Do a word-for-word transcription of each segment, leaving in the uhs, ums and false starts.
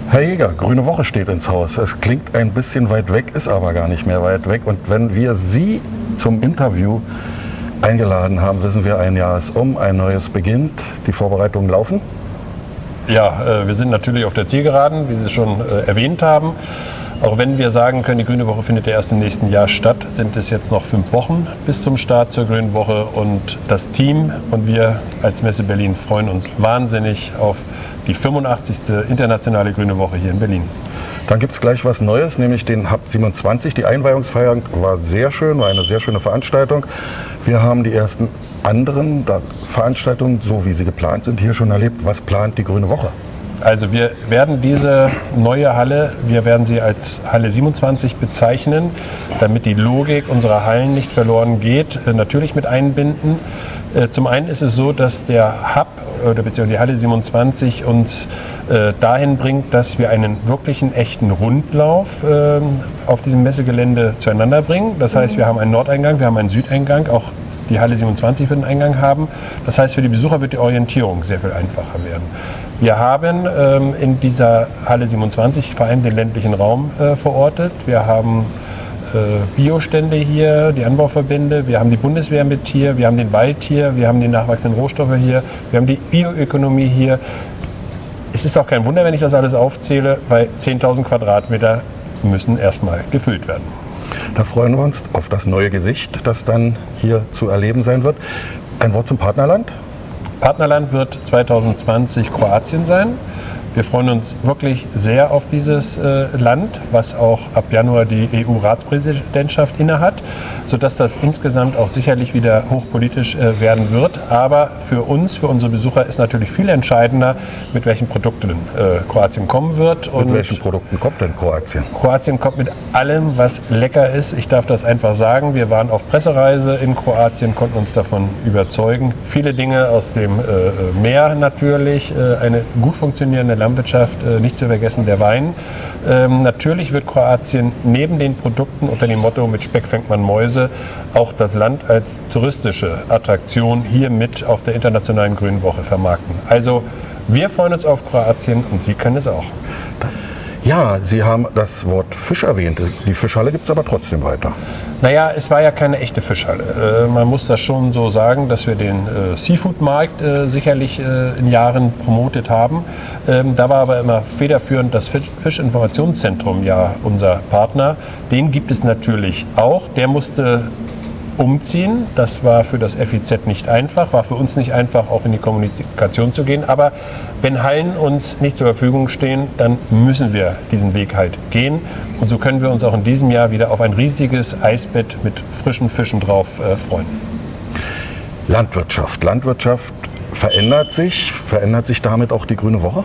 Herr Jäger, Grüne Woche steht ins Haus. Es klingt ein bisschen weit weg, ist aber gar nicht mehr weit weg. Und wenn wir Sie zum Interview eingeladen haben, wissen wir, ein Jahr ist um, ein neues beginnt. Die Vorbereitungen laufen? Ja, wir sind natürlich auf der Zielgeraden, wie Sie schon erwähnt haben. Auch wenn wir sagen können, die Grüne Woche findet ja erst im nächsten Jahr statt, sind es jetzt noch fünf Wochen bis zum Start zur Grünen Woche. Und das Team und wir als Messe Berlin freuen uns wahnsinnig auf die fünfundachtzigste internationale Grüne Woche hier in Berlin. Dann gibt es gleich was Neues, nämlich den Hub siebenundzwanzig. Die Einweihungsfeier war sehr schön, war eine sehr schöne Veranstaltung. Wir haben die ersten anderen Veranstaltungen, so wie sie geplant sind, hier schon erlebt. Was plant die Grüne Woche? Also wir werden diese neue Halle, wir werden sie als Halle siebenundzwanzig bezeichnen, damit die Logik unserer Hallen nicht verloren geht, natürlich mit einbinden. Zum einen ist es so, dass der Hub oder beziehungsweise die Halle siebenundzwanzig uns äh, dahin bringt, dass wir einen wirklichen echten Rundlauf äh, auf diesem Messegelände zueinander bringen. Das heißt, wir haben einen Nordeingang, wir haben einen Südeingang, auch die Halle siebenundzwanzig wird einen Eingang haben. Das heißt, für die Besucher wird die Orientierung sehr viel einfacher werden. Wir haben ähm, in dieser Halle siebenundzwanzig vor allem den ländlichen Raum äh, verortet. Wir haben äh, Biostände hier, die Anbauverbände, wir haben die Bundeswehr mit hier, wir haben den Wald hier, wir haben die nachwachsenden Rohstoffe hier, wir haben die Bioökonomie hier. Es ist auch kein Wunder, wenn ich das alles aufzähle, weil zehntausend Quadratmeter müssen erstmal gefüllt werden. Da freuen wir uns auf das neue Gesicht, das dann hier zu erleben sein wird. Ein Wort zum Partnerland? Partnerland wird zweitausendzwanzig Kroatien sein. Wir freuen uns wirklich sehr auf dieses äh, Land, was auch ab Januar die E U-Ratspräsidentschaft innehat, sodass das insgesamt auch sicherlich wieder hochpolitisch äh, werden wird. Aber für uns, für unsere Besucher ist natürlich viel entscheidender, mit welchen Produkten äh, Kroatien kommen wird. Und mit welchen Produkten kommt denn Kroatien? Kroatien kommt mit allem, was lecker ist. Ich darf das einfach sagen. Wir waren auf Pressereise in Kroatien, konnten uns davon überzeugen. Viele Dinge aus dem äh, Meer natürlich, äh, eine gut funktionierende Landwirtschaft, äh, nicht zu vergessen der Wein. Ähm, natürlich wird Kroatien neben den Produkten unter dem Motto mit Speck fängt man Mäuse auch das Land als touristische Attraktion hier mit auf der internationalen Grünen Woche vermarkten. Also wir freuen uns auf Kroatien und Sie können es auch. Ja, Sie haben das Wort Fisch erwähnt. Die Fischhalle gibt es aber trotzdem weiter. Naja, es war ja keine echte Fischhalle. Äh, man muss das schon so sagen, dass wir den äh, Seafood-Markt äh, sicherlich äh, in Jahren promotet haben. Ähm, da war aber immer federführend das Fisch Fischinformationszentrum ja unser Partner. Den gibt es natürlich auch. Der musste umziehen. Das war für das F I Z nicht einfach, war für uns nicht einfach, auch in die Kommunikation zu gehen. Aber wenn Hallen uns nicht zur Verfügung stehen, dann müssen wir diesen Weg halt gehen. Und so können wir uns auch in diesem Jahr wieder auf ein riesiges Eisbett mit frischen Fischen drauf äh, freuen. Landwirtschaft. Landwirtschaft verändert sich. Verändert sich damit auch die Grüne Woche?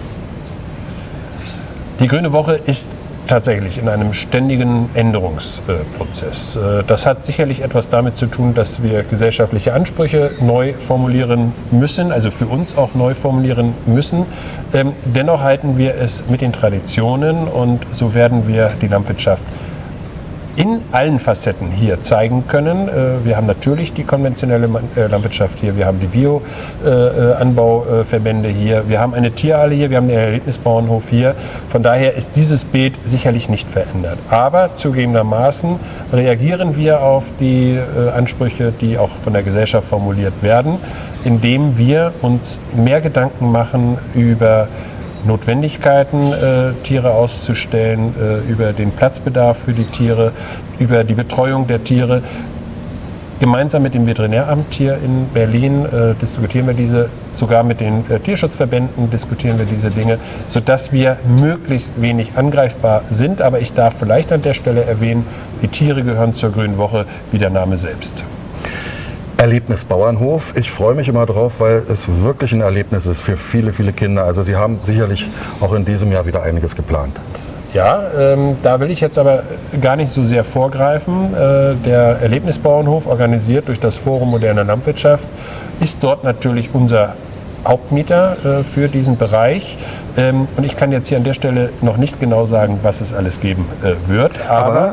Die Grüne Woche ist tatsächlich in einem ständigen Änderungsprozess. Das hat sicherlich etwas damit zu tun, dass wir gesellschaftliche Ansprüche neu formulieren müssen, also für uns auch neu formulieren müssen. Dennoch halten wir es mit den Traditionen und so werden wir die Landwirtschaft in allen Facetten hier zeigen können. Wir haben natürlich die konventionelle Landwirtschaft hier, wir haben die Bio-Anbauverbände hier, wir haben eine Tierhalle hier, wir haben den Erlebnisbauernhof hier. Von daher ist dieses Bild sicherlich nicht verändert. Aber zugegebenermaßen reagieren wir auf die Ansprüche, die auch von der Gesellschaft formuliert werden, indem wir uns mehr Gedanken machen über Notwendigkeiten, äh, Tiere auszustellen, äh, über den Platzbedarf für die Tiere, über die Betreuung der Tiere. Gemeinsam mit dem Veterinäramt hier in Berlin äh, diskutieren wir diese, sogar mit den äh, Tierschutzverbänden diskutieren wir diese Dinge, sodass wir möglichst wenig angreifbar sind. Aber ich darf vielleicht an der Stelle erwähnen, die Tiere gehören zur Grünen Woche, wie der Name selbst. Erlebnisbauernhof. Ich freue mich immer drauf, weil es wirklich ein Erlebnis ist für viele, viele Kinder. Also Sie haben sicherlich auch in diesem Jahr wieder einiges geplant. Ja, ähm, da will ich jetzt aber gar nicht so sehr vorgreifen. Äh, der Erlebnisbauernhof, organisiert durch das Forum Moderne Landwirtschaft, ist dort natürlich unser Hauptmieter äh, für diesen Bereich. Ähm, und ich kann jetzt hier an der Stelle noch nicht genau sagen, was es alles geben äh, wird. Aber, aber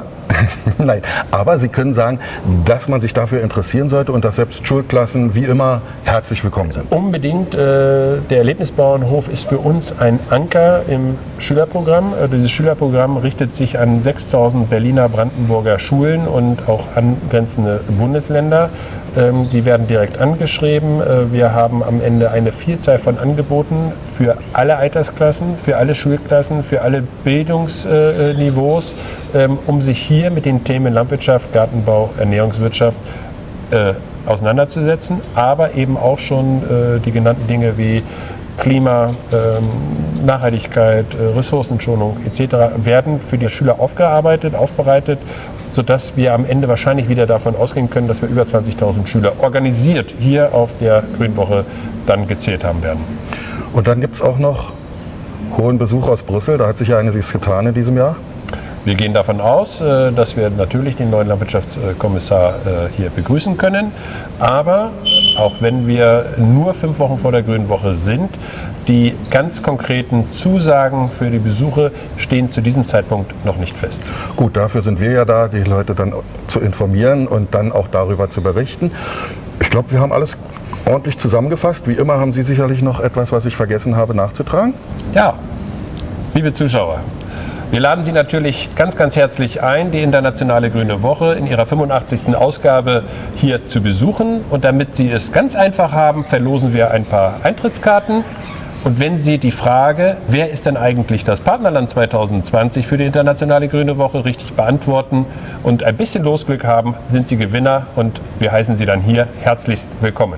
Nein, aber Sie können sagen, dass man sich dafür interessieren sollte und dass selbst Schulklassen wie immer herzlich willkommen sind. Unbedingt. Äh, der Erlebnisbauernhof ist für uns ein Anker im Schülerprogramm. Äh, dieses Schülerprogramm richtet sich an sechstausend Berliner, Brandenburger Schulen und auch angrenzende Bundesländer. Ähm, die werden direkt angeschrieben. Äh, wir haben am Ende eine Vielzahl von Angeboten für alle Altersklassen, für alle Schulklassen, für alle Bildungsniveaus, äh, ähm, um sich hier mit den Themen Landwirtschaft, Gartenbau, Ernährungswirtschaft äh, auseinanderzusetzen, aber eben auch schon äh, die genannten Dinge wie Klima, ähm, Nachhaltigkeit, äh, Ressourcenschonung et cetera werden für die Schüler aufgearbeitet, aufbereitet, sodass wir am Ende wahrscheinlich wieder davon ausgehen können, dass wir über zwanzigtausend Schüler organisiert hier auf der Grünwoche dann gezählt haben werden. Und dann gibt es auch noch hohen Besuch aus Brüssel, da hat sich ja einiges getan in diesem Jahr. Wir gehen davon aus, dass wir natürlich den neuen Landwirtschaftskommissar hier begrüßen können. Aber auch wenn wir nur fünf Wochen vor der Grünen Woche sind, die ganz konkreten Zusagen für die Besuche stehen zu diesem Zeitpunkt noch nicht fest. Gut, dafür sind wir ja da, die Leute dann zu informieren und dann auch darüber zu berichten. Ich glaube, wir haben alles ordentlich zusammengefasst. Wie immer haben Sie sicherlich noch etwas, was ich vergessen habe, nachzutragen? Ja, liebe Zuschauer. Wir laden Sie natürlich ganz, ganz herzlich ein, die Internationale Grüne Woche in ihrer fünfundachtzigsten Ausgabe hier zu besuchen. Und damit Sie es ganz einfach haben, verlosen wir ein paar Eintrittskarten. Und wenn Sie die Frage, wer ist denn eigentlich das Partnerland zweitausendzwanzig für die Internationale Grüne Woche, richtig beantworten und ein bisschen Losglück haben, sind Sie Gewinner und wir heißen Sie dann hier herzlichst willkommen.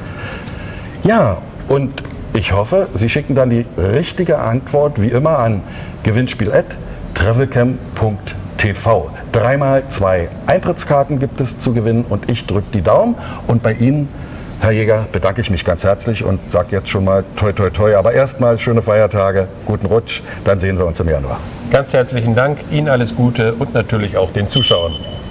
Ja, und ich hoffe, Sie schicken dann die richtige Antwort wie immer an gewinnspiel at travelcam punkt t v. Dreimal zwei Eintrittskarten gibt es zu gewinnen und ich drücke die Daumen. Und bei Ihnen, Herr Jäger, bedanke ich mich ganz herzlich und sage jetzt schon mal toi toi toi. Aber erstmal schöne Feiertage, guten Rutsch, dann sehen wir uns im Januar. Ganz herzlichen Dank, Ihnen alles Gute und natürlich auch den Zuschauern.